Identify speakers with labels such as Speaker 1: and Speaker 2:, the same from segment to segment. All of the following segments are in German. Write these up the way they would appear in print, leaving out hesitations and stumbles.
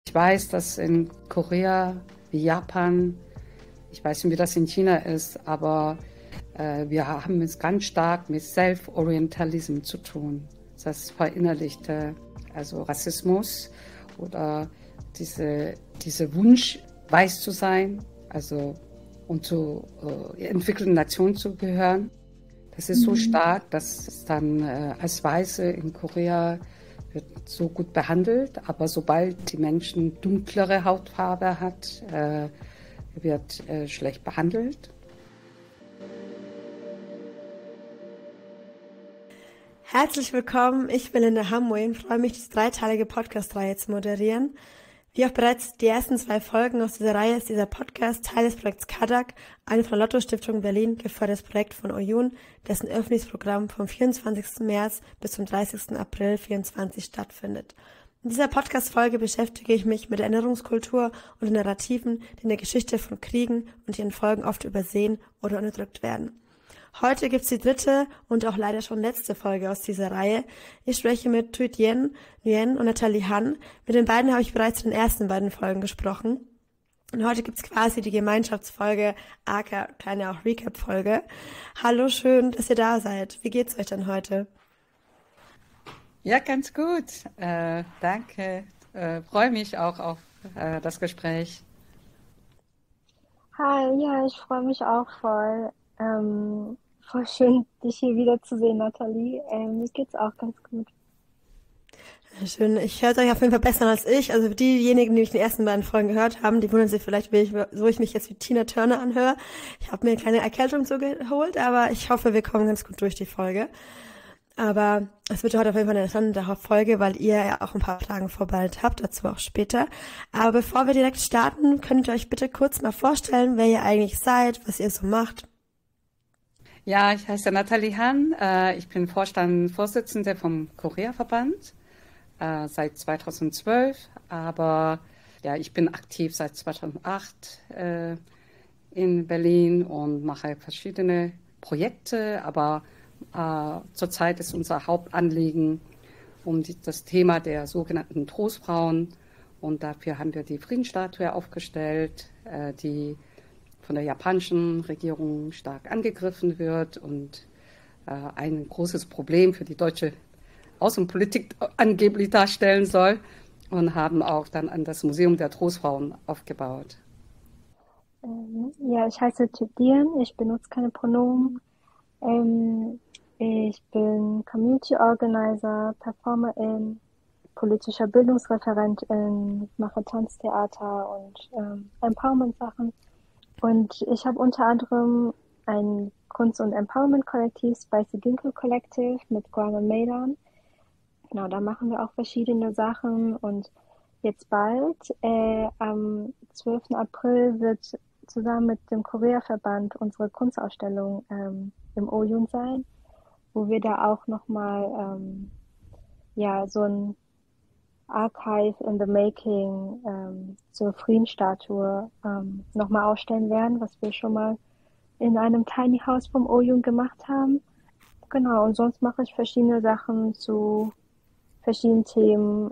Speaker 1: Ich weiß, dass in Korea, wie Japan, ich weiß nicht, wie das in China ist, aber wir haben es ganz stark mit Self-Orientalism zu tun. Das heißt, verinnerlichte, also Rassismus oder diese Wunsch, weiß zu sein, also und zu entwickelten Nationen zu gehören. Das ist so stark, dass es dann als Weiße in Korea wird so gut behandelt, aber sobald die Menschen dunklere Hautfarbe hat, wird schlecht behandelt.
Speaker 2: Herzlich willkommen, ich bin Linda Hamway und freue mich, diese dreiteilige Podcast-Reihe zu moderieren. Wie auch bereits die ersten 2 Folgen aus dieser Reihe ist dieser Podcast Teil des Projekts KADAK, eine von der Lotto-Stiftung Berlin gefördertes Projekt von Oyun, dessen Öffentlichungsprogramm vom 24. März bis zum 30. April 2024 stattfindet. In dieser Podcast-Folge beschäftige ich mich mit der Erinnerungskultur und den Narrativen, die in der Geschichte von Kriegen und ihren Folgen oft übersehen oder unterdrückt werden. Heute gibt's die 3. und auch leider schon letzte Folge aus dieser Reihe. Ich spreche mit Thuy Nguyen und Nathalie Han. Mit den beiden habe ich bereits in den ersten beiden Folgen gesprochen. Und heute gibt's quasi die Gemeinschaftsfolge, aka kleine auch Recap-Folge. Hallo, schön, dass ihr da seid. Wie geht's euch denn heute?
Speaker 1: Ja, ganz gut. Danke. Freue mich auch auf das Gespräch.
Speaker 3: Hi, ja, ich freue mich auch voll. Voll schön, dich hier wiederzusehen, Nathalie. Mir geht's auch ganz gut.
Speaker 2: Schön, ich höre euch auf jeden Fall besser als ich. Also diejenigen, die mich in den ersten beiden Folgen gehört haben, die wundern sich vielleicht, so ich mich jetzt wie Tina Turner anhöre. Ich habe mir eine kleine Erkältung zugeholt, aber ich hoffe, wir kommen ganz gut durch die Folge. Aber es wird heute auf jeden Fall eine interessante Folge, weil ihr ja auch ein paar Fragen vorbereitet habt, dazu auch später. Aber bevor wir direkt starten, könnt ihr euch bitte kurz mal vorstellen, wer ihr eigentlich seid, was ihr so macht.
Speaker 1: Ja, ich heiße Nathalie Han. Ich bin Vorstandvorsitzende vom Korea-Verband seit 2012. Aber ja, ich bin aktiv seit 2008 in Berlin und mache verschiedene Projekte. Aber zurzeit ist unser Hauptanliegen das Thema der sogenannten Trostfrauen. Und dafür haben wir die Friedensstatue aufgestellt, die von der japanischen Regierung stark angegriffen wird und ein großes Problem für die deutsche Außenpolitik angeblich darstellen soll, und haben auch dann an das Museum der Trostfrauen aufgebaut.
Speaker 3: Ja, ich heiße Thuy, ich benutze keine Pronomen. Ich bin Community Organizer, Performerin, politischer Bildungsreferentin, mache Tanztheater und Empowerment-Sachen. Und ich habe unter anderem ein Kunst- und Empowerment-Kollektiv, Spicy Ginkgo Collective mit Guana Maidan. Genau, da machen wir auch verschiedene Sachen. Und jetzt bald, am 12. April, wird zusammen mit dem Korea-Verband unsere Kunstausstellung im Oyun sein, wo wir da auch nochmal so ein Archive in the Making zur Friedensstatue nochmal ausstellen werden, was wir schon mal in einem Tiny House vom Oyun gemacht haben. Genau, und sonst mache ich verschiedene Sachen zu verschiedenen Themen,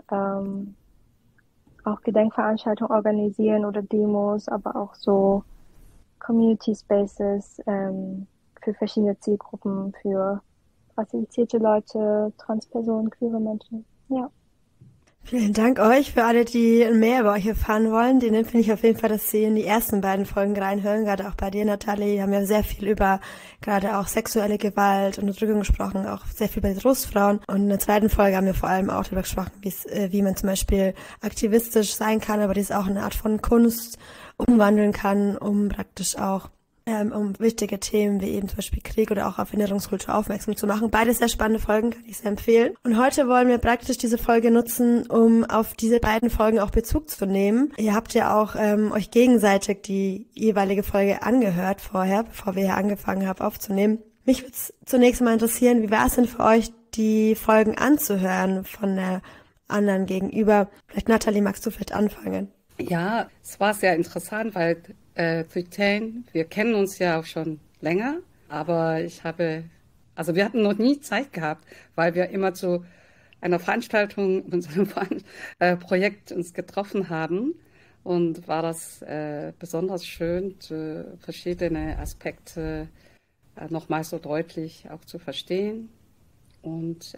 Speaker 3: auch Gedenkveranstaltungen organisieren oder Demos, aber auch so Community Spaces für verschiedene Zielgruppen, für rassifizierte Leute, Transpersonen, queere Menschen, ja.
Speaker 2: Vielen Dank euch. Für alle, die mehr über euch erfahren wollen, denen finde ich auf jeden Fall, dass sie in die ersten beiden Folgen reinhören, gerade auch bei dir, Nathalie. Wir haben ja sehr viel über gerade auch sexuelle Gewalt und Unterdrückung gesprochen, auch sehr viel bei Trostfrauen. Und in der zweiten Folge haben wir vor allem auch darüber gesprochen, wie man zum Beispiel aktivistisch sein kann, aber dies auch eine Art von Kunst umwandeln kann, um praktisch auch um wichtige Themen wie eben zum Beispiel Krieg oder auch auf Erinnerungskultur aufmerksam zu machen. Beide sehr spannende Folgen, kann ich sehr empfehlen. Und heute wollen wir praktisch diese Folge nutzen, um auf diese beiden Folgen auch Bezug zu nehmen. Ihr habt ja auch euch gegenseitig die jeweilige Folge angehört vorher, bevor wir hier angefangen haben aufzunehmen. Mich würde es zunächst mal interessieren, wie war es denn für euch, die Folgen anzuhören von der anderen gegenüber? Vielleicht Nathalie, magst du vielleicht anfangen?
Speaker 1: Ja, es war sehr interessant, weil Thuy, wir kennen uns ja auch schon länger, aber wir hatten noch nie Zeit gehabt, weil wir immer zu einer Veranstaltung, in unserem Projekt uns getroffen haben. Und war das besonders schön, verschiedene Aspekte nochmal so deutlich auch zu verstehen. Und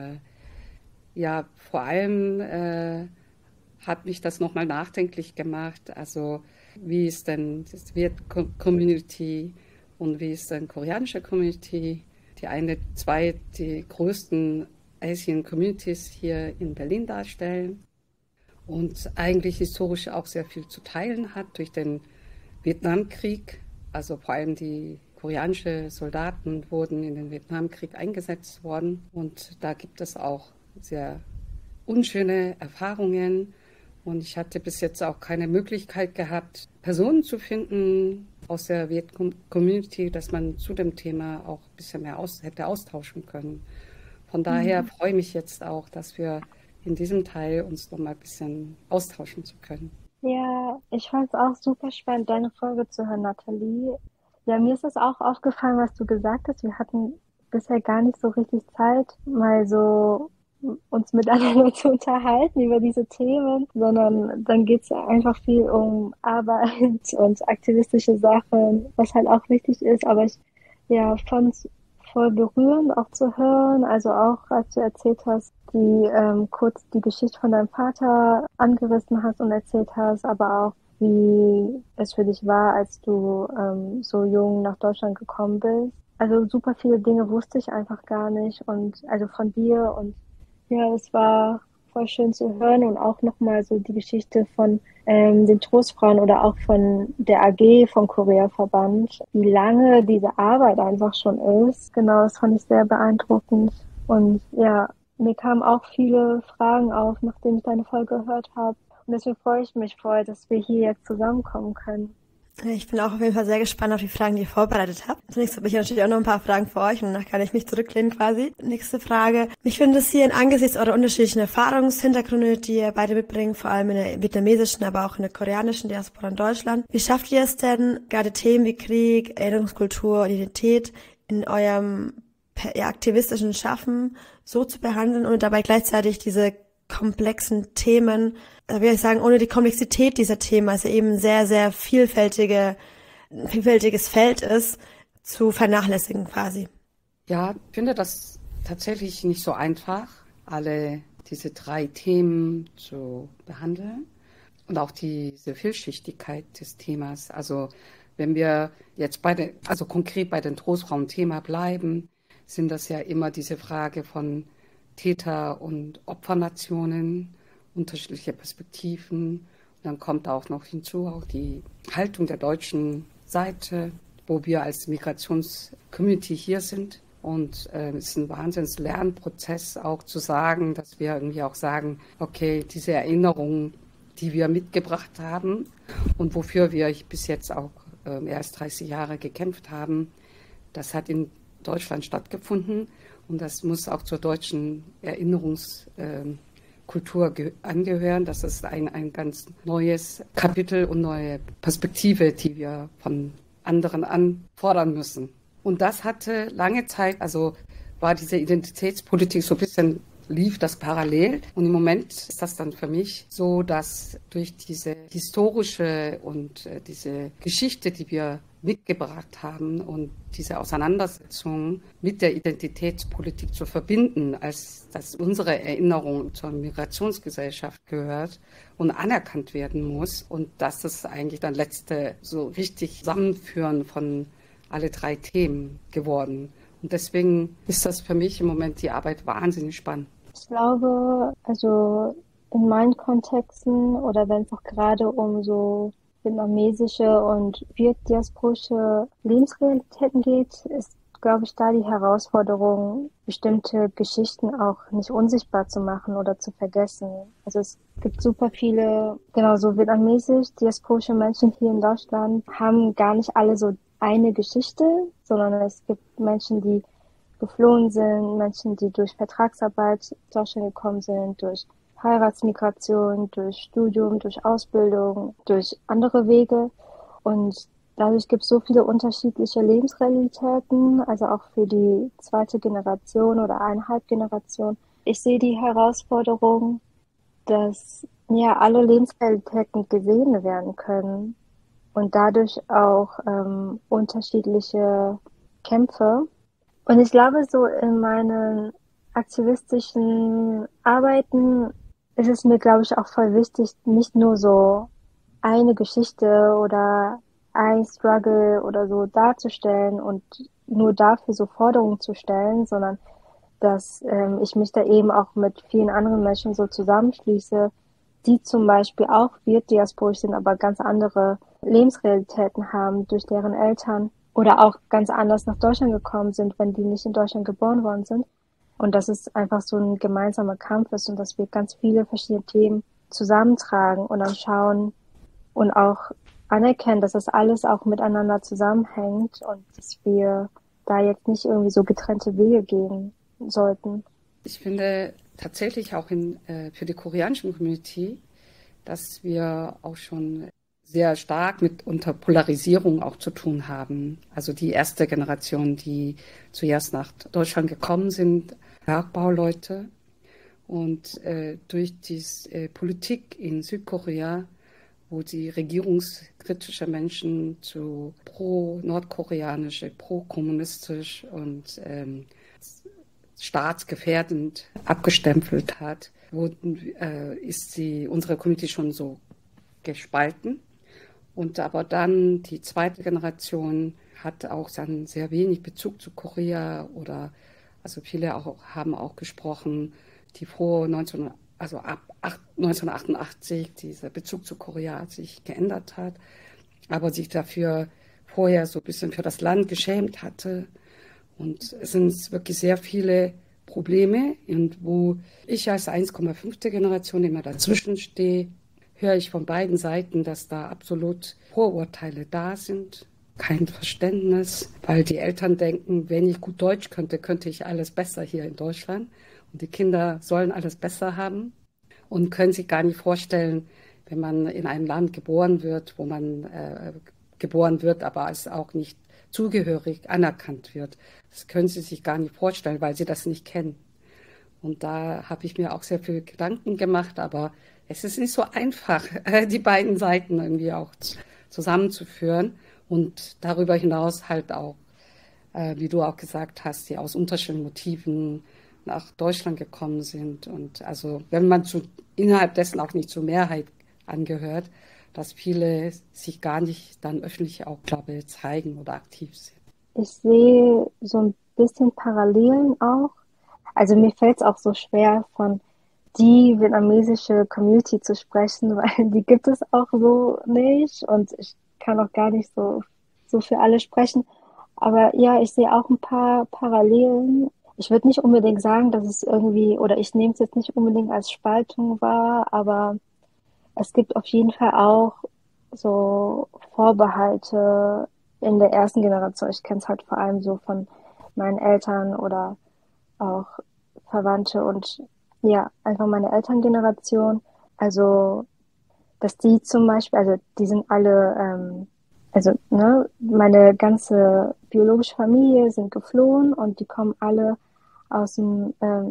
Speaker 1: ja, vor allem hat mich das nochmal nachdenklich gemacht. Also wie ist denn das Viet-Community und wie ist denn koreanische Community? Die größten Asian Communities hier in Berlin darstellen und eigentlich historisch auch sehr viel zu teilen hat durch den Vietnamkrieg. Also vor allem die koreanischen Soldaten wurden in den Vietnamkrieg eingesetzt worden und da gibt es auch sehr unschöne Erfahrungen und ich hatte bis jetzt auch keine Möglichkeit gehabt, Personen zu finden aus der Viet-Community, dass man zu dem Thema auch ein bisschen mehr hätte austauschen können. Von daher freue ich mich jetzt auch, dass wir in diesem Teil uns noch mal ein bisschen austauschen zu können.
Speaker 3: Ja, ich fand es auch super spannend, deine Folge zu hören, Nathalie. Ja, mir ist es auch aufgefallen, was du gesagt hast. Wir hatten bisher gar nicht so richtig Zeit, mal so uns miteinander zu unterhalten über diese Themen, sondern dann geht es einfach viel um Arbeit und aktivistische Sachen, was halt auch wichtig ist. Aber ich fand es voll berührend auch zu hören. Also auch, als du erzählt hast, kurz die Geschichte von deinem Vater angerissen hast und erzählt hast, aber auch, wie es für dich war, als du so jung nach Deutschland gekommen bist. Also super viele Dinge wusste ich einfach gar nicht und also von dir und ja, es war voll schön zu hören und auch nochmal so die Geschichte von den Trostfrauen oder auch von der AG vom Korea-Verband, wie lange diese Arbeit einfach schon ist. Genau, das fand ich sehr beeindruckend. Und ja, mir kamen auch viele Fragen auf, nachdem ich deine Folge gehört habe. Und deswegen freue ich mich voll, dass wir hier jetzt zusammenkommen können.
Speaker 2: Ich bin auch auf jeden Fall sehr gespannt auf die Fragen, die ihr vorbereitet habt. Zunächst habe ich natürlich auch noch ein paar Fragen für euch und danach kann ich mich zurücklehnen quasi. Nächste Frage. Mich würde interessieren, angesichts eurer unterschiedlichen Erfahrungshintergründe, die ihr beide mitbringt, vor allem in der vietnamesischen, aber auch in der koreanischen Diaspora in Deutschland. Wie schafft ihr es denn, gerade Themen wie Krieg, Erinnerungskultur und Identität in eurem aktivistischen Schaffen so zu behandeln und dabei gleichzeitig diese komplexen Themen, wie soll ich sagen, ohne die Komplexität dieser Themen, also eben sehr, sehr vielfältiges Feld ist, zu vernachlässigen quasi?
Speaker 1: Ja, ich finde das tatsächlich nicht so einfach, alle diese 3 Themen zu behandeln und auch diese Vielschichtigkeit des Themas. Also wenn wir jetzt konkret bei den Trostfrauen-Thema bleiben, sind das ja immer diese Frage von Täter- und Opfernationen, unterschiedliche Perspektiven. Und dann kommt auch noch hinzu auch die Haltung der deutschen Seite, wo wir als Migrationscommunity hier sind. Und es ist ein Wahnsinns-Lernprozess auch zu sagen, dass wir irgendwie auch sagen, okay, diese Erinnerungen, die wir mitgebracht haben und wofür wir bis jetzt auch erst 30 Jahre gekämpft haben, das hat in Deutschland stattgefunden. Und das muss auch zur deutschen Erinnerungskultur angehören. Das ist ein ganz neues Kapitel und neue Perspektive, die wir von anderen anfordern müssen. Und das hatte lange Zeit, also war diese Identitätspolitik so ein bisschen, lief das parallel. Und im Moment ist das dann für mich so, dass durch diese historische und diese Geschichte, die wir mitgebracht haben und diese Auseinandersetzung mit der Identitätspolitik zu verbinden, als dass unsere Erinnerung zur Migrationsgesellschaft gehört und anerkannt werden muss und dass das eigentlich dann letzte so richtig Zusammenführen von alle 3 Themen geworden. Und deswegen ist das für mich im Moment die Arbeit wahnsinnig spannend.
Speaker 3: Ich glaube, also in meinen Kontexten oder wenn es auch gerade um so vietnamesische und vietdiasporische Lebensrealitäten geht, ist, glaube ich, da die Herausforderung, bestimmte Geschichten auch nicht unsichtbar zu machen oder zu vergessen. Also es gibt super viele, genau so vietnamesisch-diasporische Menschen hier in Deutschland, haben gar nicht alle so eine Geschichte, sondern es gibt Menschen, die geflohen sind, Menschen, die durch Vertragsarbeit zu Deutschland gekommen sind, durch Heiratsmigration, durch Studium, durch Ausbildung, durch andere Wege. Und dadurch gibt es so viele unterschiedliche Lebensrealitäten, also auch für die zweite Generation oder eineinhalb Generation, ich sehe die Herausforderung, dass ja alle Lebensqualitäten gesehen werden können und dadurch auch unterschiedliche Kämpfe. Und ich glaube, so in meinen aktivistischen Arbeiten ist es mir, glaube ich, auch voll wichtig, nicht nur so eine Geschichte oder ein Struggle oder so darzustellen und nur dafür so Forderungen zu stellen, sondern dass ich mich da eben auch mit vielen anderen Menschen so zusammenschließe, die zum Beispiel auch wirtdiasporisch sind, aber ganz andere Lebensrealitäten haben durch deren Eltern oder auch ganz anders nach Deutschland gekommen sind, wenn die nicht in Deutschland geboren worden sind. Und dass es einfach so ein gemeinsamer Kampf ist und dass wir ganz viele verschiedene Themen zusammentragen und dann schauen und auch anerkennen, dass das alles auch miteinander zusammenhängt und dass wir da jetzt nicht irgendwie so getrennte Wege gehen sollten.
Speaker 1: Ich finde tatsächlich auch für die koreanische Community, dass wir auch schon sehr stark mit unter Polarisierung auch zu tun haben. Also die erste Generation, die zuerst nach Deutschland gekommen sind, Bergbauleute. Und durch die Politik in Südkorea, wo die regierungskritische Menschen zu pro-nordkoreanisch, pro-kommunistisch und staatsgefährdend abgestempelt hat, ist unsere Community schon so gespalten. Und aber dann die zweite Generation hat auch dann sehr wenig Bezug zu Korea oder also viele haben auch gesprochen, die ab 1988 dieser Bezug zu Korea sich geändert hat, aber sich dafür vorher so ein bisschen für das Land geschämt hatte. Und es sind wirklich sehr viele Probleme, und wo ich als 1,5. Generation immer dazwischen stehe, höre ich von beiden Seiten, dass da absolut Vorurteile da sind, kein Verständnis, weil die Eltern denken, wenn ich gut Deutsch könnte, könnte ich alles besser hier in Deutschland. Und die Kinder sollen alles besser haben und können sich gar nicht vorstellen, wenn man in einem Land geboren wird, wo man geboren wird, aber es auch nicht zugehörig anerkannt wird. Das können sie sich gar nicht vorstellen, weil sie das nicht kennen. Und da habe ich mir auch sehr viel Gedanken gemacht, aber es ist nicht so einfach, die beiden Seiten irgendwie auch zusammenzuführen und darüber hinaus halt auch, wie du auch gesagt hast, die aus unterschiedlichen Motiven nach Deutschland gekommen sind. Und also wenn man innerhalb dessen auch nicht zur Mehrheit angehört, dass viele sich gar nicht dann öffentlich auch, glaube ich, zeigen oder aktiv sind.
Speaker 3: Ich sehe so ein bisschen Parallelen auch. Also mir fällt es auch so schwer, von die vietnamesische Community zu sprechen, weil die gibt es auch so nicht und ich kann auch gar nicht so für alle sprechen. Aber ja, ich sehe auch ein paar Parallelen. Ich würde nicht unbedingt sagen, dass es irgendwie, oder ich nehme es jetzt nicht unbedingt als Spaltung wahr, aber es gibt auf jeden Fall auch so Vorbehalte in der ersten Generation. Ich kenne es halt vor allem so von meinen Eltern oder auch Verwandte und ja, einfach meine Elterngeneration. Also, dass die zum Beispiel, also die sind alle, meine ganze biologische Familie sind geflohen und die kommen alle aus dem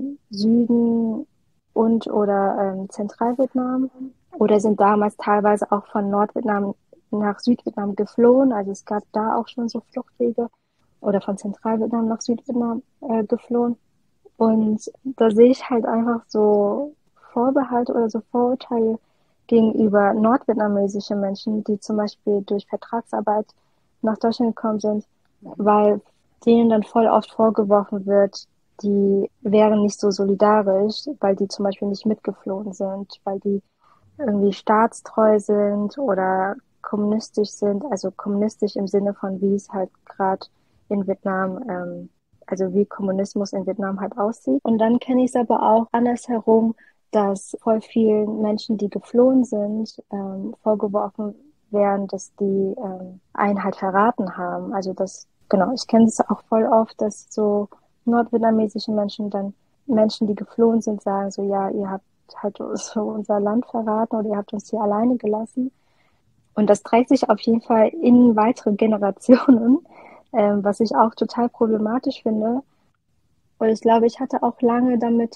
Speaker 3: Süden und oder Zentralvietnam oder sind damals teilweise auch von Nordvietnam nach Südvietnam geflohen. Also es gab da auch schon so Fluchtwege oder von Zentralvietnam nach Südvietnam geflohen. Und da sehe ich halt einfach so Vorbehalte oder so Vorurteile gegenüber nordvietnamesischen Menschen, die zum Beispiel durch Vertragsarbeit nach Deutschland gekommen sind, weil denen dann voll oft vorgeworfen wird, die wären nicht so solidarisch, weil die zum Beispiel nicht mitgeflohen sind, weil die irgendwie staatstreu sind oder kommunistisch sind, also kommunistisch im Sinne von, wie es halt gerade in Vietnam, also wie Kommunismus in Vietnam halt aussieht. Und dann kenne ich es aber auch andersherum, dass voll vielen Menschen, die geflohen sind, vorgeworfen werden, dass die einen halt verraten haben. Also das, genau, ich kenne es auch voll oft, dass so nordvietnamesische Menschen dann Menschen, die geflohen sind, sagen so, ja, ihr habt halt so unser Land verraten oder ihr habt uns hier alleine gelassen. Und das trägt sich auf jeden Fall in weitere Generationen, was ich auch total problematisch finde. Und ich glaube, ich hatte auch lange damit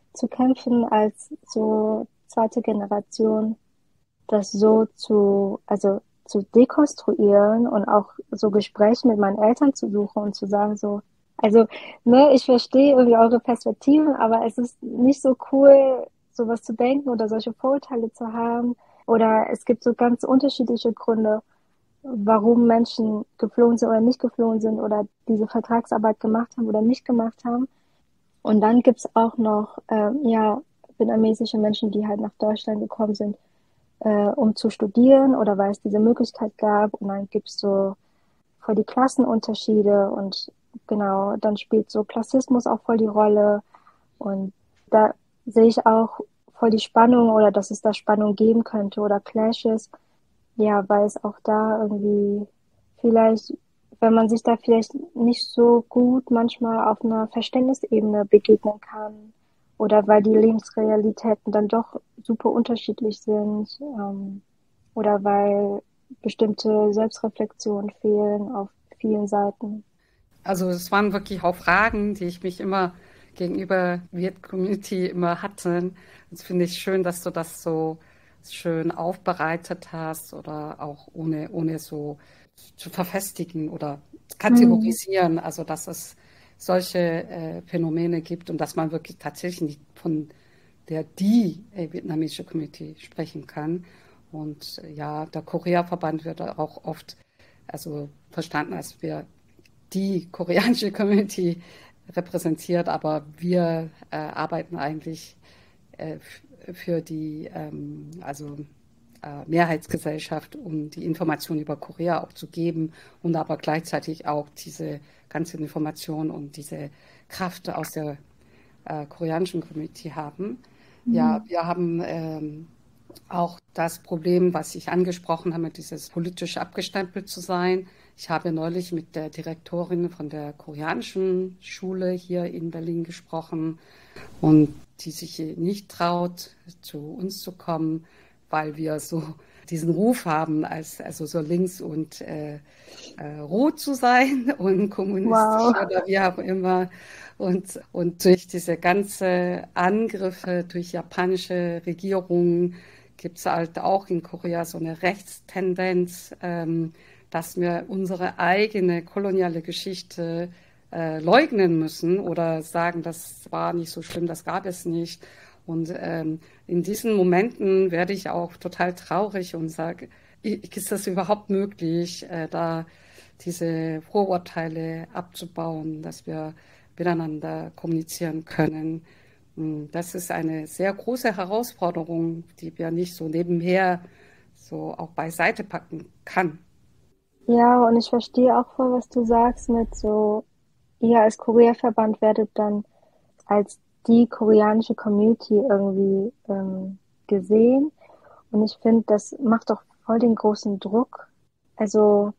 Speaker 3: zu kämpfen als so zweite Generation, das so zu dekonstruieren und auch so Gespräche mit meinen Eltern zu suchen und zu sagen so, also, ne, ich verstehe irgendwie eure Perspektiven, aber es ist nicht so cool, sowas zu denken oder solche Vorurteile zu haben. Oder es gibt so ganz unterschiedliche Gründe, warum Menschen geflohen sind oder nicht geflohen sind oder diese Vertragsarbeit gemacht haben oder nicht gemacht haben. Und dann gibt's auch noch vietnamesische Menschen, die halt nach Deutschland gekommen sind, um zu studieren oder weil es diese Möglichkeit gab. Und dann gibt's so voll die Klassenunterschiede und genau, dann spielt so Klassismus auch voll die Rolle. Und da sehe ich auch voll die Spannung oder dass es da Spannung geben könnte oder Clashes. Ja, weil es auch da irgendwie vielleicht, wenn man sich da vielleicht nicht so gut manchmal auf einer Verständnisebene begegnen kann oder weil die Lebensrealitäten dann doch super unterschiedlich sind, oder weil bestimmte Selbstreflexionen fehlen auf vielen Seiten.
Speaker 1: Also es waren wirklich auch Fragen, die ich mich immer gegenüber Viet-Community immer hatte. Das finde ich schön, dass du das so schön aufbereitet hast oder auch ohne so zu verfestigen oder kategorisieren. Also dass es solche Phänomene gibt und dass man wirklich tatsächlich nicht von die vietnamesische Community sprechen kann. Und ja, der Korea-Verband wird auch oft also verstanden, als wir die koreanische Community repräsentiert, aber wir arbeiten eigentlich für die Mehrheitsgesellschaft, um die Informationen über Korea auch zu geben und aber gleichzeitig auch diese ganze Information und diese Kraft aus der koreanischen Community haben. Ja, wir haben auch das Problem, was ich angesprochen habe, dieses politisch abgestempelt zu sein. Ich habe neulich mit der Direktorin von der koreanischen Schule hier in Berlin gesprochen und die sich nicht traut, zu uns zu kommen, weil wir so diesen Ruf haben, also so links und rot zu sein und kommunistisch oder wie auch immer. Und durch diese ganze Angriffe durch japanische Regierungen gibt es halt auch in Korea so eine Rechtstendenz, dass wir unsere eigene koloniale Geschichte leugnen müssen oder sagen, das war nicht so schlimm, das gab es nicht. Und in diesen Momenten werde ich auch total traurig und sage, ist das überhaupt möglich, da diese Vorurteile abzubauen, dass wir miteinander kommunizieren können. Das ist eine sehr große Herausforderung, die wir nicht so nebenher so auch beiseite packen kann.
Speaker 3: Ja, und ich verstehe auch voll, was du sagst mit so, ihr als Korea-Verband werdet dann als die koreanische Community irgendwie gesehen. Und ich finde, das macht doch voll den großen Druck. Also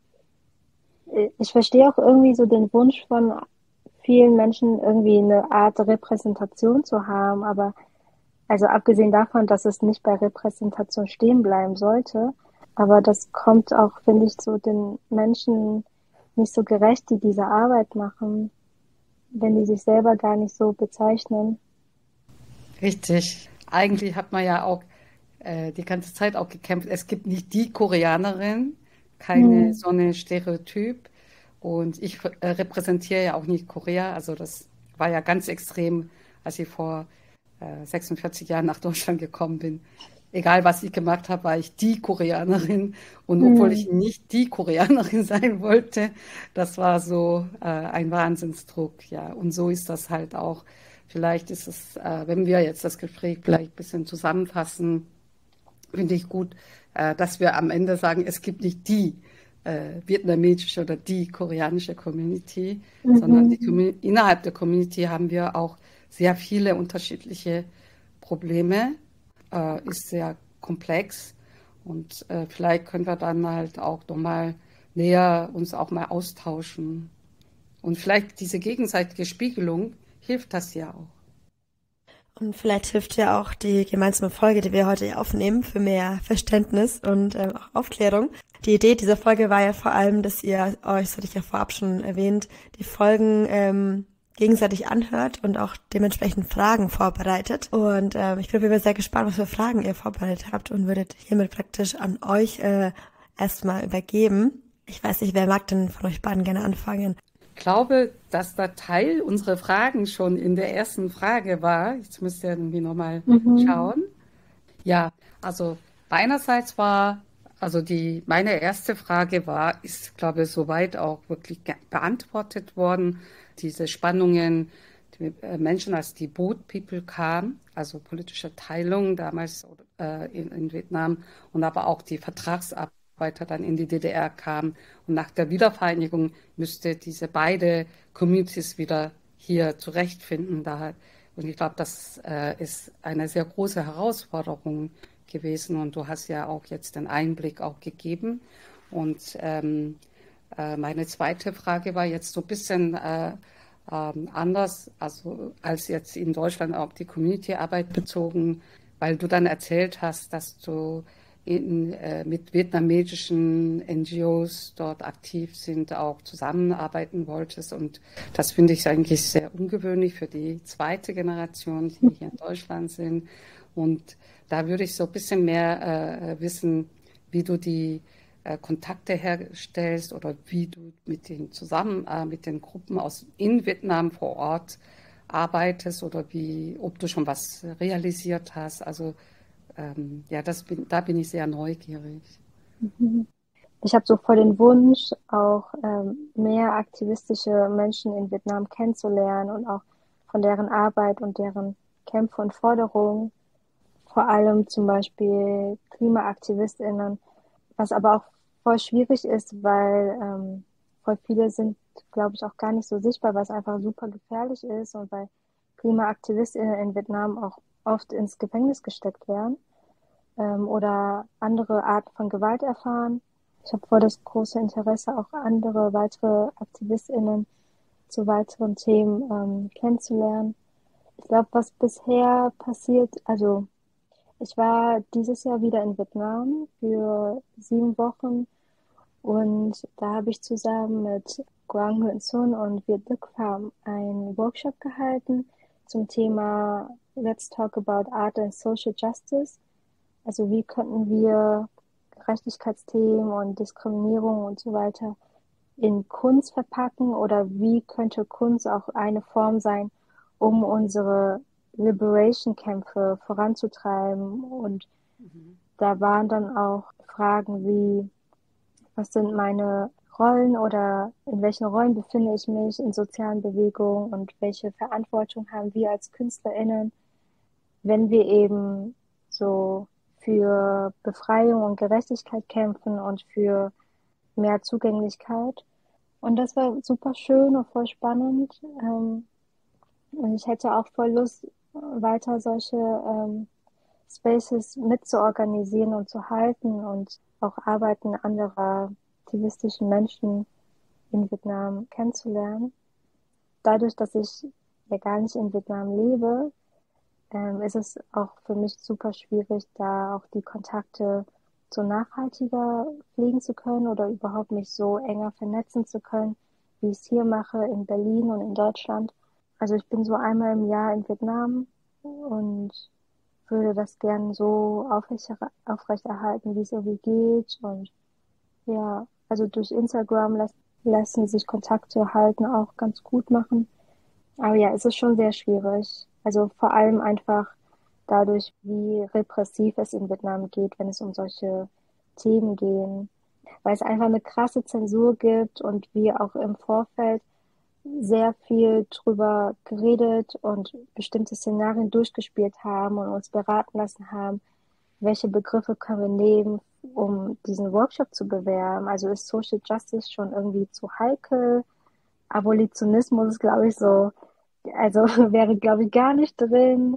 Speaker 3: ich verstehe auch irgendwie so den Wunsch von vielen Menschen, irgendwie eine Art Repräsentation zu haben. Aber also abgesehen davon, dass es nicht bei Repräsentation stehen bleiben sollte, aber das kommt auch, finde ich, so den Menschen nicht so gerecht, die diese Arbeit machen, wenn die sich selber gar nicht so bezeichnen.
Speaker 1: Richtig. Eigentlich hat man ja auch die ganze Zeit auch gekämpft. Es gibt nicht die Koreanerin, keine so eine Stereotyp. Und ich repräsentiere ja auch nicht Korea. Also das war ja ganz extrem, als ich vor 46 Jahren nach Deutschland gekommen bin. Egal, was ich gemacht habe, war ich die Koreanerin. Und obwohl ich nicht die Koreanerin sein wollte, das war so ein Wahnsinnsdruck. Ja, und so ist das halt auch. Vielleicht ist es, wenn wir jetzt das Gespräch vielleicht ein bisschen zusammenfassen, finde ich gut, dass wir am Ende sagen, es gibt nicht die vietnamesische oder die koreanische Community, sondern innerhalb der Community haben wir auch sehr viele unterschiedliche Probleme, ist sehr komplex und vielleicht können wir dann halt auch nochmal näher uns auch mal austauschen. Und vielleicht diese gegenseitige Spiegelung hilft das ja auch.
Speaker 2: Und vielleicht hilft ja auch die gemeinsame Folge, die wir heute aufnehmen, für mehr Verständnis und auch Aufklärung. Die Idee dieser Folge war ja vor allem, dass ihr euch, das hatte ich ja vorab schon erwähnt, die Folgen gegenseitig anhört und auch dementsprechend Fragen vorbereitet. Und ich bin mir sehr gespannt, was für Fragen ihr vorbereitet habt und würdet hiermit praktisch an euch erstmal übergeben. Ich weiß nicht, wer mag denn von euch beiden gerne anfangen?
Speaker 1: Ich glaube, dass der Teil unserer Fragen schon in der ersten Frage war. Jetzt müsst ihr irgendwie nochmal schauen. Ja, also meinerseits war, also meine erste Frage war, ist, glaube ich, soweit auch wirklich beantwortet worden. Diese Spannungen, die Menschen, als die Boat People kamen, also politische Teilung damals in Vietnam und aber auch die Vertragsarbeiter dann in die DDR kamen. Und nach der Wiedervereinigung müsste diese beide Communities wieder hier zurechtfinden. Und ich glaube, das ist eine sehr große Herausforderung gewesen. Und du hast ja auch jetzt den Einblick auch gegeben. Und meine zweite Frage war jetzt so ein bisschen anders, also als jetzt in Deutschland auf die Community-Arbeit bezogen, weil du dann erzählt hast, dass du mit vietnamesischen NGOs dort aktiv sind, auch zusammenarbeiten wolltest. Und das finde ich eigentlich sehr ungewöhnlich für die zweite Generation, die hier in Deutschland sind. Und da würde ich so ein bisschen mehr wissen, wie du die Kontakte herstellst oder wie du mit mit den Gruppen in Vietnam vor Ort arbeitest oder ob du schon was realisiert hast. Also ja, da bin ich sehr neugierig.
Speaker 3: Ich habe so voll den Wunsch, auch mehr aktivistische Menschen in Vietnam kennenzulernen und auch von deren Arbeit und deren Kämpfe und Forderungen, vor allem zum Beispiel KlimaaktivistInnen, was aber auch voll schwierig ist, weil voll viele sind, glaube ich, auch gar nicht so sichtbar, was einfach super gefährlich ist und weil KlimaaktivistInnen in Vietnam auch oft ins Gefängnis gesteckt werden oder andere Arten von Gewalt erfahren. Ich habe voll das große Interesse, auch andere weitere AktivistInnen zu weiteren Themen kennenzulernen. Ich glaube, was bisher passiert, also ich war dieses Jahr wieder in Vietnam für 7 Wochen und da habe ich zusammen mit Quang Nguyen Xuân und Viet Đức Pham einen Workshop gehalten zum Thema Let's Talk About Art and Social Justice. Also wie könnten wir Gerechtigkeitsthemen und Diskriminierung und so weiter in Kunst verpacken oder wie könnte Kunst auch eine Form sein, um unsere Liberation-Kämpfe voranzutreiben. Und da waren dann auch Fragen wie, was sind meine Rollen oder in welchen Rollen befinde ich mich in sozialen Bewegungen und welche Verantwortung haben wir als KünstlerInnen, wenn wir eben so für Befreiung und Gerechtigkeit kämpfen und für mehr Zugänglichkeit. Und das war super schön und voll spannend. Und ich hätte auch voll Lust, weiter solche Spaces mitzuorganisieren und zu halten und auch Arbeiten anderer aktivistischen Menschen in Vietnam kennenzulernen. Dadurch, dass ich ja gar nicht in Vietnam lebe, ist es auch für mich super schwierig, da auch die Kontakte so nachhaltiger pflegen zu können oder überhaupt mich so enger vernetzen zu können, wie ich es hier mache in Berlin und in Deutschland. Also ich bin so einmal im Jahr in Vietnam und würde das gern so aufrechterhalten, wie es irgendwie geht. Und ja, also durch Instagram lassen sich Kontakte halten auch ganz gut machen. Aber ja, es ist schon sehr schwierig. Also vor allem einfach dadurch, wie repressiv es in Vietnam geht, wenn es um solche Themen gehen. Weil es einfach eine krasse Zensur gibt und wir auch im Vorfeld sehr viel drüber geredet und bestimmte Szenarien durchgespielt haben und uns beraten lassen haben, welche Begriffe können wir nehmen, um diesen Workshop zu bewerben. Also ist Social Justice schon irgendwie zu heikel? Abolitionismus ist, glaube ich, so, also wäre, glaube ich, gar nicht drin.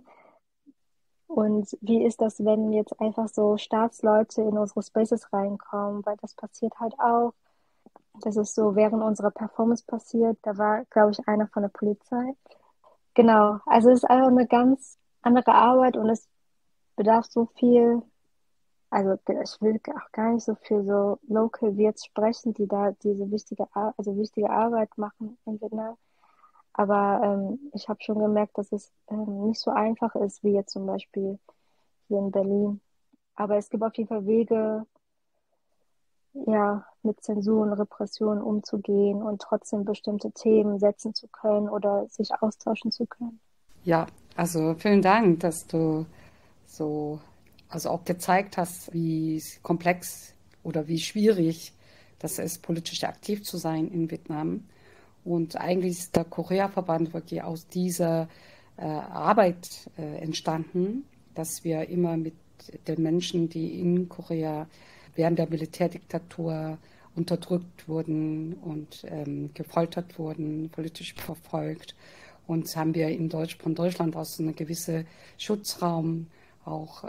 Speaker 3: Und wie ist das, wenn jetzt einfach so Staatsleute in unsere Spaces reinkommen? Weil das passiert halt auch. Das ist so während unserer Performance passiert. Da war, glaube ich, einer von der Polizei. Genau. Also es ist einfach eine ganz andere Arbeit und es bedarf so viel. Also ich will auch gar nicht so für so Local Wirts sprechen, die da diese wichtige Arbeit machen in Vietnam. Aber ich habe schon gemerkt, dass es nicht so einfach ist, wie jetzt zum Beispiel hier in Berlin. Aber es gibt auf jeden Fall Wege, ja, mit Zensur und Repression umzugehen und trotzdem bestimmte Themen setzen zu können oder sich austauschen zu können.
Speaker 1: Ja, also vielen Dank, dass du so, also auch gezeigt hast, wie komplex oder wie schwierig das ist, politisch aktiv zu sein in Vietnam. Und eigentlich ist der Korea-Verband wirklich aus dieser Arbeit entstanden, dass wir immer mit den Menschen, die in Korea während der Militärdiktatur unterdrückt wurden und gefoltert wurden, politisch verfolgt. Und haben wir von Deutschland aus einen gewissen Schutzraum auch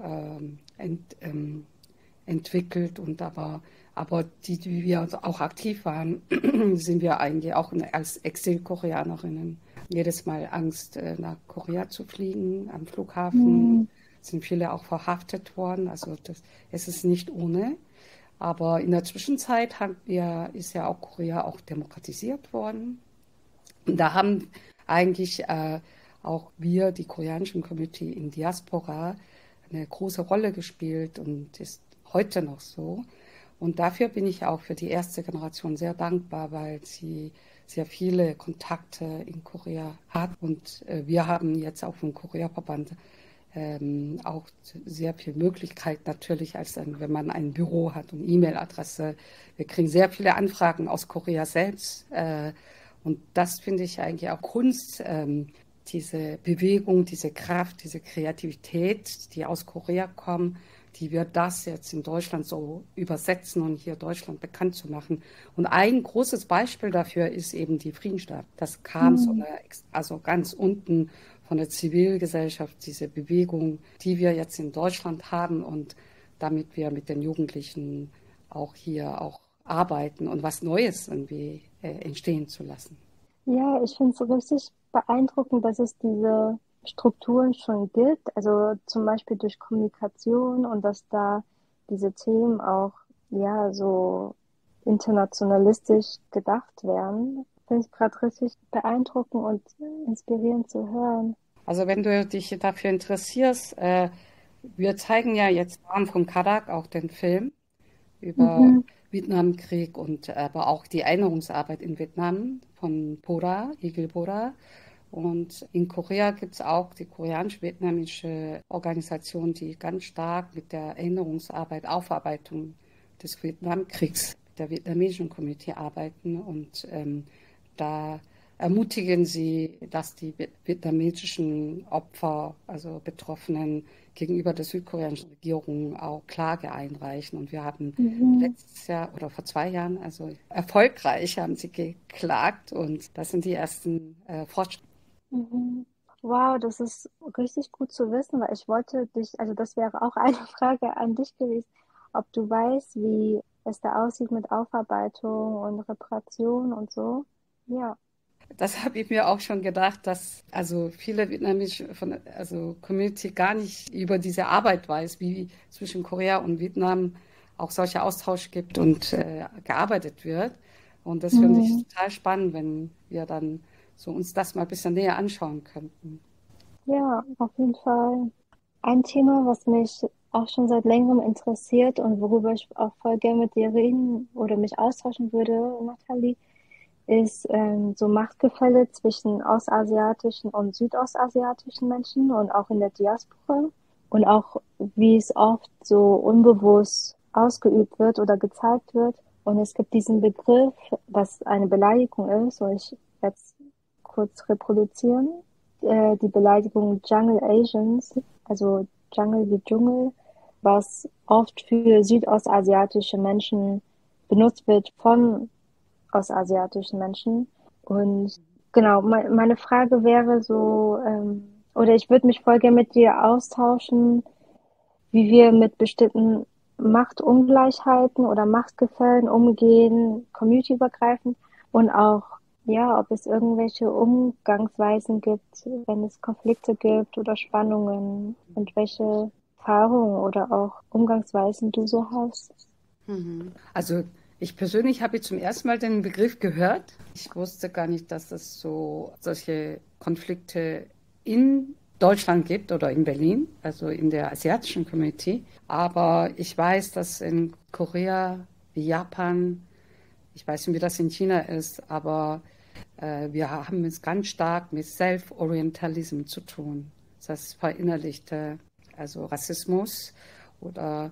Speaker 1: entwickelt. Und aber die wir auch aktiv waren, sind wir eigentlich auch als Exil-Koreanerinnen jedes Mal Angst, nach Korea zu fliegen am Flughafen.
Speaker 3: Mhm.
Speaker 1: Sind viele auch verhaftet worden. Also es ist nicht ohne. Aber in der Zwischenzeit ist ja auch Korea auch demokratisiert worden. Und da haben eigentlich auch wir, die koreanischen Community in Diaspora, eine große Rolle gespielt und ist heute noch so. Und dafür bin ich auch für die erste Generation sehr dankbar, weil sie sehr viele Kontakte in Korea hat. Und wir haben jetzt auch vom Korea-Verband auch sehr viel Möglichkeit natürlich, wenn man ein Büro hat und E-Mail-Adresse. Wir kriegen sehr viele Anfragen aus Korea selbst. Und das finde ich eigentlich auch Kunst, diese Bewegung, diese Kraft, diese Kreativität, die aus Korea kommen, die wir das jetzt in Deutschland so übersetzen und hier Deutschland bekannt zu machen. Und ein großes Beispiel dafür ist eben die Friedensstab. Das kam
Speaker 3: Mhm.
Speaker 1: also ganz unten von der Zivilgesellschaft, diese Bewegung, die wir jetzt in Deutschland haben und damit wir mit den Jugendlichen auch hier auch arbeiten und was Neues irgendwie entstehen zu lassen.
Speaker 3: Ja, ich finde es richtig beeindruckend, dass es diese Strukturen schon gibt, also zum Beispiel durch Kommunikation und dass da diese Themen auch ja so internationalistisch gedacht werden. Finde ich gerade richtig beeindruckend und inspirierend zu hören.
Speaker 1: Also wenn du dich dafür interessierst, wir zeigen ja jetzt im Rahmen von Kadak auch den Film über
Speaker 3: Mhm.
Speaker 1: Vietnamkrieg und aber auch die Erinnerungsarbeit in Vietnam von Bora, Igil Bora. Und in Korea gibt es auch die koreanisch-vietnamesische Organisation, die ganz stark mit der Erinnerungsarbeit, Aufarbeitung des Vietnamkriegs, mit der vietnamesischen Community arbeiten. Und da ermutigen sie, dass die vietnamesischen Opfer, also Betroffenen, gegenüber der südkoreanischen Regierung auch Klage einreichen. Und wir haben
Speaker 3: Mhm.
Speaker 1: letztes Jahr oder vor 2 Jahren, also erfolgreich, haben sie geklagt. Und das sind die ersten Fortschritte.
Speaker 3: Mhm. Wow, das ist richtig gut zu wissen, weil ich wollte dich, also das wäre auch eine Frage an dich gewesen, ob du weißt, wie es da aussieht mit Aufarbeitung und Reparation und so. Ja.
Speaker 1: Das habe ich mir auch schon gedacht, dass also viele vietnamesische also Community gar nicht über diese Arbeit weiß, wie zwischen Korea und Vietnam auch solcher Austausch gibt und gearbeitet wird. Und das finde ich
Speaker 3: Mhm.
Speaker 1: total spannend, wenn wir dann so uns das mal ein bisschen näher anschauen könnten.
Speaker 3: Ja, auf jeden Fall. Ein Thema, was mich auch schon seit längerem interessiert und worüber ich auch voll gerne mit dir reden oder mich austauschen würde, Nathalie, ist so Machtgefälle zwischen ostasiatischen und südostasiatischen Menschen und auch in der Diaspora und auch wie es oft so unbewusst ausgeübt wird oder gezeigt wird. Und es gibt diesen Begriff, was eine Beleidigung ist, und ich werde es kurz reproduzieren, die Beleidigung Jungle Asians, also Jungle wie Dschungel, was oft für südostasiatische Menschen benutzt wird von ostasiatischen Menschen. Und genau, meine Frage wäre so, oder ich würde mich voll gerne mit dir austauschen, wie wir mit bestimmten Machtungleichheiten oder Machtgefällen umgehen, communityübergreifend und auch, ja, ob es irgendwelche Umgangsweisen gibt, wenn es Konflikte gibt oder Spannungen und welche Erfahrungen oder auch Umgangsweisen du so hast.
Speaker 1: Also Ich persönlich habe zum ersten Mal den Begriff gehört. Ich wusste gar nicht, dass es solche Konflikte in Deutschland gibt oder in Berlin, also in der asiatischen Community. Aber ich weiß, dass in Korea, wie Japan, ich weiß nicht, wie das in China ist, aber wir haben es ganz stark mit Self-Orientalism zu tun. Das verinnerlichte, also Rassismus oder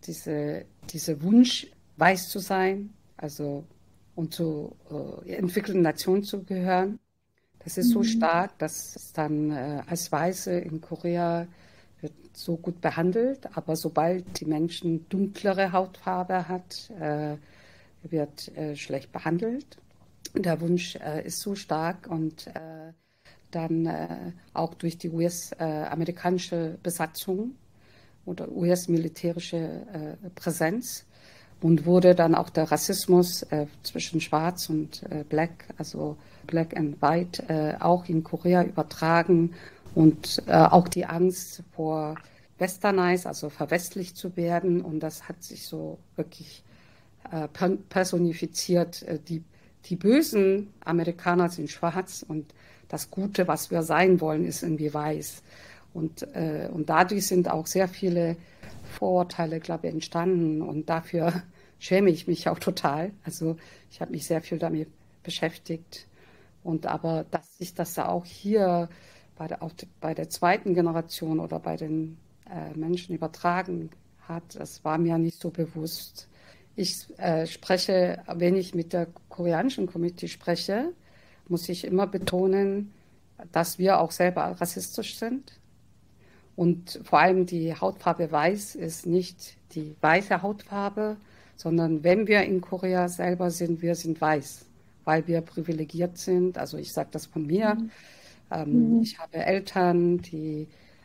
Speaker 1: diese Wunsch, weiß zu sein, also und zu entwickelten Nationen zu gehören. Das ist so stark, dass es dann als Weiße in Korea wird so gut behandelt, aber sobald die Menschen dunklere Hautfarbe hat, wird schlecht behandelt. Der Wunsch ist so stark und dann auch durch die US-amerikanische Besatzung oder US-militärische Präsenz und wurde dann auch der Rassismus zwischen Schwarz und Black, also Black and White, auch in Korea übertragen und auch die Angst vor Westernized, also verwestlicht zu werden, und das hat sich so wirklich personifiziert. Die bösen Amerikaner sind schwarz und das Gute, was wir sein wollen, ist irgendwie weiß. Und dadurch sind auch sehr viele Vorurteile, glaube ich, entstanden. Und dafür schäme ich mich auch total. Also ich habe mich sehr viel damit beschäftigt. Aber dass sich das da auch hier bei der zweiten Generation oder bei den Menschen übertragen hat, das war mir nicht so bewusst. Ich spreche, wenn ich mit der koreanischen Community spreche, muss ich immer betonen, dass wir auch selber rassistisch sind. Und vor allem die Hautfarbe weiß ist nicht die weiße Hautfarbe, sondern wenn wir in Korea selber sind, wir sind weiß, weil wir privilegiert sind. Also ich sage das von mir. Ich habe Eltern, die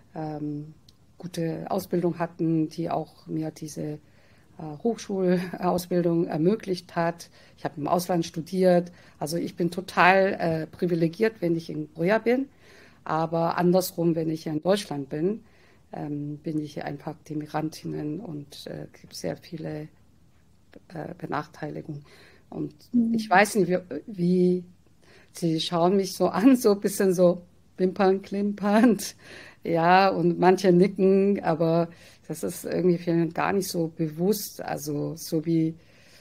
Speaker 1: gute Ausbildung hatten, die auch mir diese Hochschulausbildung ermöglicht hat. Ich habe im Ausland studiert. Also ich bin total privilegiert, wenn ich in Korea bin. Aber andersrum, wenn ich hier in Deutschland bin, bin ich hier einfach die Migrantinnen und gibt sehr viele Benachteiligungen. Und ich weiß nicht, wie sie schauen mich so an, so ein bisschen so wimpern, klimpernd. Ja, und manche nicken, aber das ist irgendwie vielen gar nicht so bewusst. Also so wie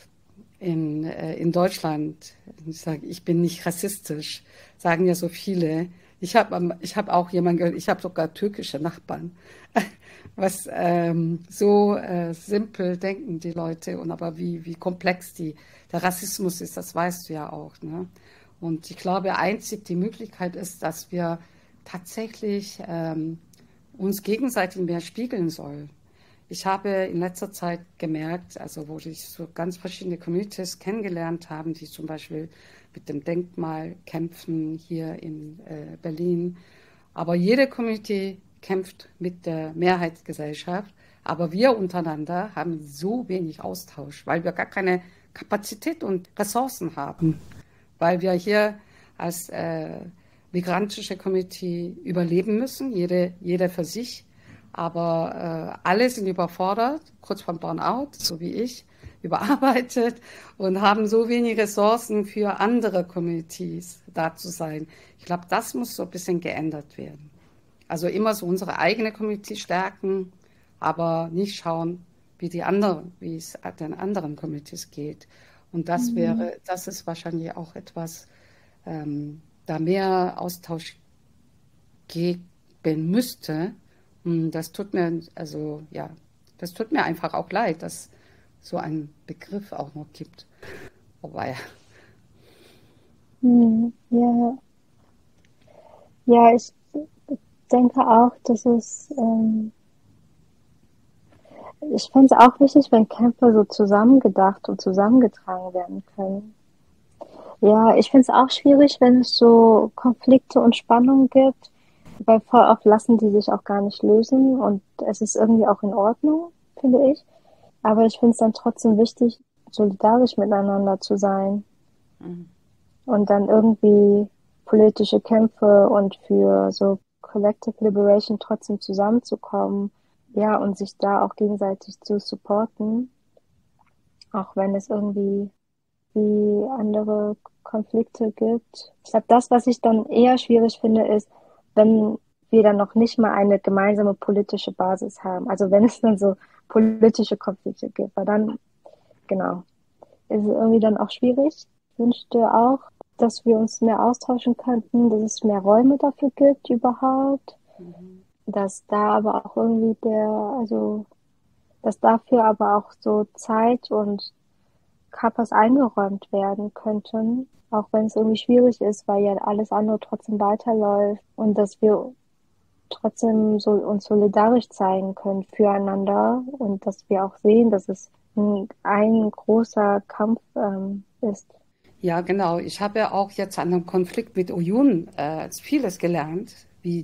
Speaker 1: in Deutschland. Ich sage, ich bin nicht rassistisch, sagen ja so viele. Ich hab auch jemanden gehört, ich habe sogar türkische Nachbarn. Was so simpel denken die Leute, und aber wie komplex der Rassismus ist, das weißt du ja auch. Ne? Und ich glaube, einzig die Möglichkeit ist, dass wir tatsächlich uns gegenseitig mehr spiegeln sollen. Ich habe in letzter Zeit gemerkt, also wo ich so ganz verschiedene Communities kennengelernt habe, die zum Beispiel mit dem Denkmal kämpfen hier in Berlin. Aber jede Community kämpft mit der Mehrheitsgesellschaft. Aber wir untereinander haben so wenig Austausch, weil wir gar keine Kapazität und Ressourcen haben. Weil wir hier als migrantische Community überleben müssen, jeder für sich. Aber alle sind überfordert, kurz vorm Burnout, so wie ich, überarbeitet und haben so wenig Ressourcen für andere Communities da zu sein. Ich glaube, das muss so ein bisschen geändert werden. Also immer so unsere eigene Community stärken, aber nicht schauen, wie es den anderen Communities geht. Und das ist wahrscheinlich auch etwas, da mehr Austausch geben müsste. Das tut mir, das tut mir einfach auch leid, dass so ein Begriff auch noch gibt. Wobei.
Speaker 3: Ja. Ja, ich denke auch, dass ich finde es auch wichtig, wenn Kämpfe so zusammengedacht und zusammengetragen werden können. Ja, ich finde es auch schwierig, wenn es so Konflikte und Spannungen gibt, weil voll oft lassen die sich auch gar nicht lösen und es ist irgendwie auch in Ordnung, finde ich. Aber ich finde es dann trotzdem wichtig, solidarisch miteinander zu sein und dann irgendwie politische Kämpfe und für so Collective Liberation trotzdem zusammenzukommen, ja, und sich da auch gegenseitig zu supporten. auch wenn es irgendwie wie andere Konflikte gibt. Ich glaube, das, was ich dann eher schwierig finde, ist, wenn wir dann noch nicht mal eine gemeinsame politische Basis haben. Also wenn es dann so politische Konflikte gibt, weil dann, genau, ist es irgendwie dann auch schwierig. Ich wünschte auch, dass wir uns mehr austauschen könnten, dass es mehr Räume dafür gibt überhaupt, dass da aber auch irgendwie dass dafür aber auch so Zeit und Kappas eingeräumt werden könnten, auch wenn es irgendwie schwierig ist, weil ja alles andere trotzdem weiterläuft und dass wir trotzdem so uns solidarisch zeigen können füreinander und dass wir auch sehen, dass es ein großer Kampf ist.
Speaker 1: Ja, genau. Ich habe ja auch jetzt an einem Konflikt mit Oyun vieles gelernt,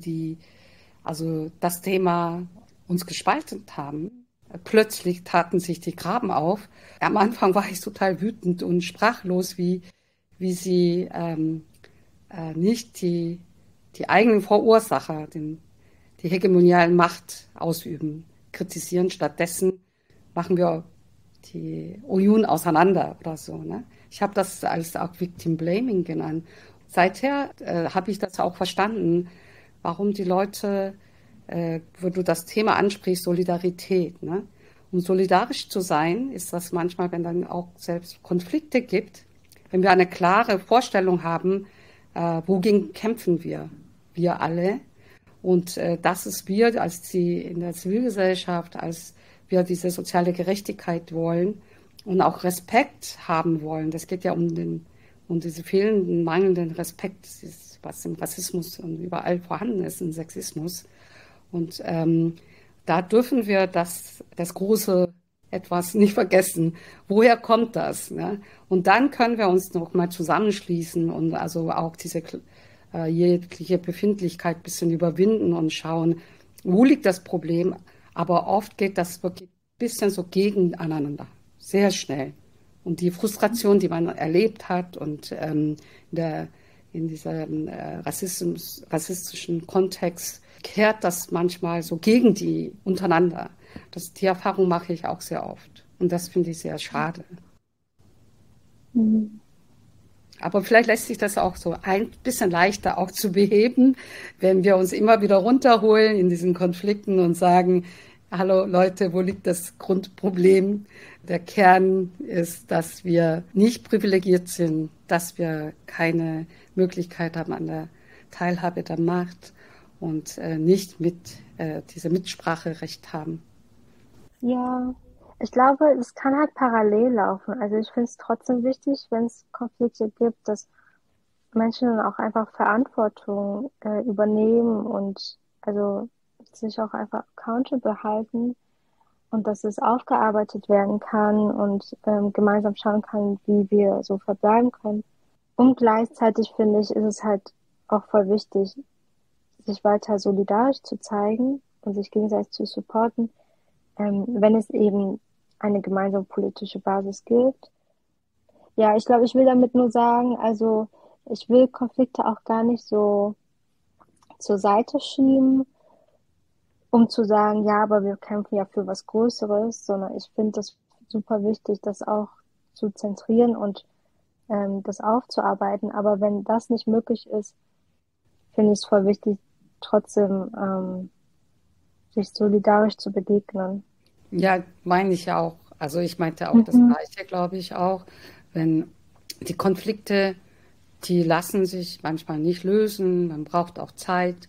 Speaker 1: also das Thema uns gespalten haben. Plötzlich taten sich die Graben auf. Am Anfang war ich total wütend und sprachlos, wie sie nicht die eigenen Verursacher, die hegemonialen Macht ausüben, kritisieren. Stattdessen machen wir die Oyun auseinander oder so. Ne? Ich habe das als auch Victim Blaming genannt. Seither habe ich das auch verstanden, warum die Leute, wo du das Thema ansprichst, Solidarität. Ne? Um solidarisch zu sein, ist das manchmal, wenn dann auch selbst Konflikte gibt, wenn wir eine klare Vorstellung haben, wogegen kämpfen wir alle. Und das ist wir in der Zivilgesellschaft, als wir diese soziale Gerechtigkeit wollen und auch Respekt haben wollen. Das geht ja um diese fehlenden, mangelnden Respekt, was im Rassismus und überall vorhanden ist, im Sexismus. Und da dürfen wir das große Etwas nicht vergessen. Woher kommt das? Ne? Und dann können wir uns noch mal zusammenschließen und also auch diese jegliche Befindlichkeit ein bisschen überwinden und schauen, wo liegt das Problem. Aber oft geht das wirklich ein bisschen so gegeneinander, sehr schnell. Und die Frustration, die man erlebt hat und in diesem rassistischen Kontext kehrt das manchmal so gegen die untereinander. Die Erfahrung mache ich auch sehr oft. Und das finde ich sehr schade.
Speaker 3: Mhm.
Speaker 1: Aber vielleicht lässt sich das auch so ein bisschen leichter auch zu beheben, wenn wir uns immer wieder runterholen in diesen Konflikten und sagen, hallo Leute, wo liegt das Grundproblem? Der Kern ist, dass wir nicht privilegiert sind, dass wir keine Möglichkeit haben an der Teilhabe der Macht und nicht diese Mitspracherecht haben.
Speaker 3: Ja, ich glaube, es kann halt parallel laufen. Also ich finde es trotzdem wichtig, wenn es Konflikte gibt, dass Menschen dann auch einfach Verantwortung übernehmen und also sich auch einfach accountable halten und dass es aufgearbeitet werden kann und gemeinsam schauen kann, wie wir so verbleiben können. Und gleichzeitig finde ich, ist es halt auch voll wichtig, sich weiter solidarisch zu zeigen und sich gegenseitig zu supporten, wenn es eben eine gemeinsame politische Basis gibt. Ja, ich glaube, ich will damit nur sagen, also ich will Konflikte auch gar nicht so zur Seite schieben, um zu sagen, ja, aber wir kämpfen ja für was Größeres, sondern ich finde das super wichtig, das auch zu zentrieren und das aufzuarbeiten. Aber wenn das nicht möglich ist, finde ich es voll wichtig, trotzdem sich solidarisch zu begegnen.
Speaker 1: Ja, meine ich auch. Also ich meinte auch das Gleiche, glaube ich auch. Wenn die Konflikte, die lassen sich manchmal nicht lösen, man braucht auch Zeit,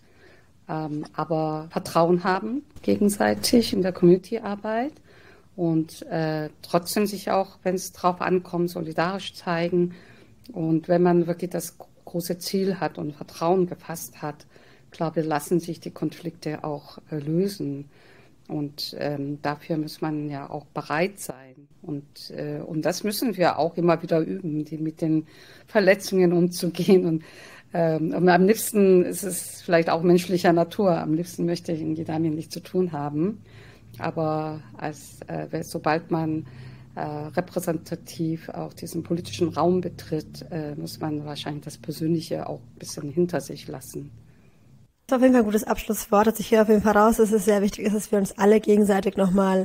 Speaker 1: aber Vertrauen haben gegenseitig in der Community-Arbeit und trotzdem sich auch, wenn es drauf ankommt, solidarisch zeigen. Und wenn man wirklich das große Ziel hat und Vertrauen gefasst hat, glaube ich, lassen sich die Konflikte auch lösen. Und dafür muss man ja auch bereit sein. Und das müssen wir auch immer wieder üben, mit den Verletzungen umzugehen. Und am liebsten ist es vielleicht auch menschlicher Natur. Am liebsten möchte ich damit nichts zu tun haben. Aber sobald man repräsentativ auch diesen politischen Raum betritt, muss man wahrscheinlich das Persönliche auch ein bisschen hinter sich lassen.
Speaker 2: Das ist auf jeden Fall ein gutes Abschlusswort. Also ich höre auf jeden Fall raus, dass es sehr wichtig ist, dass wir uns alle gegenseitig nochmal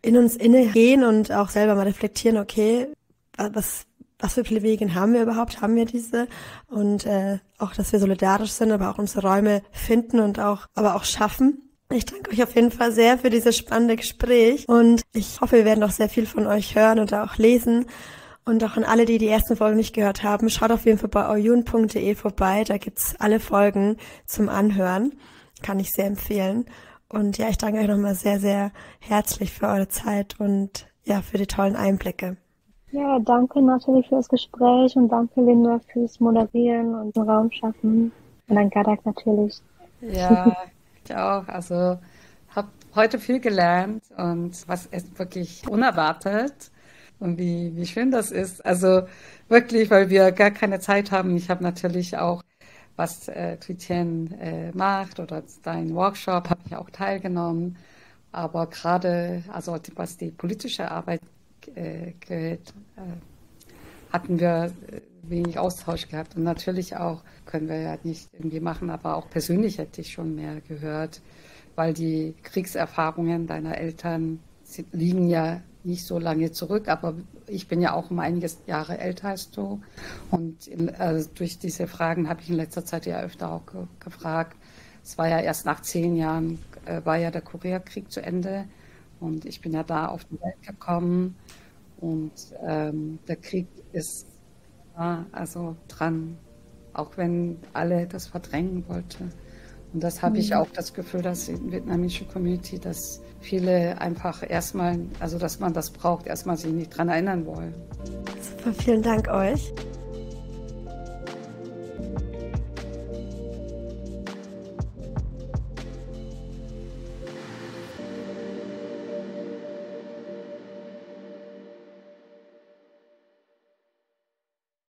Speaker 2: in uns inne gehen und auch selber mal reflektieren, okay, was für Privilegien haben wir überhaupt? Haben wir diese? Und auch, dass wir solidarisch sind, aber auch unsere Räume finden und aber auch schaffen. Ich danke euch auf jeden Fall sehr für dieses spannende Gespräch und ich hoffe, wir werden noch sehr viel von euch hören und auch lesen. Und auch an alle, die die ersten Folgen nicht gehört haben, schaut auf jeden Fall bei oyun.de vorbei. Da gibt's alle Folgen zum Anhören. Kann ich sehr empfehlen. Und ja, ich danke euch nochmal sehr, sehr herzlich für eure Zeit und ja, für die tollen Einblicke.
Speaker 3: Ja, danke natürlich für das Gespräch und danke Linda fürs Moderieren und den Raum schaffen. Und an Gadak natürlich.
Speaker 1: Ja, ich auch. Also habe heute viel gelernt und was ist wirklich unerwartet und wie schön das ist. Also wirklich, weil wir gar keine Zeit haben. Ich habe natürlich auch, was Tritien macht oder dein Workshop, habe ich auch teilgenommen. Aber gerade, also was die politische Arbeit geht, hatten wir wenig Austausch gehabt. Und natürlich auch, können wir ja nicht irgendwie machen, aber auch persönlich hätte ich schon mehr gehört, weil die Kriegserfahrungen deiner Eltern liegen ja nicht so lange zurück, aber ich bin ja auch um einiges Jahre älter als du. Und durch diese Fragen habe ich in letzter Zeit ja öfter auch gefragt. Es war ja erst nach 10 Jahren, war ja der Koreakrieg zu Ende. Und ich bin ja da auf die Welt gekommen und der Krieg ist also dran, auch wenn alle das verdrängen wollten. Und das habe ich auch das Gefühl, dass in der vietnamesischen Community, dass viele einfach erstmal, also dass man das braucht, erstmal sich nicht dran erinnern wollen.
Speaker 2: Super, vielen Dank euch.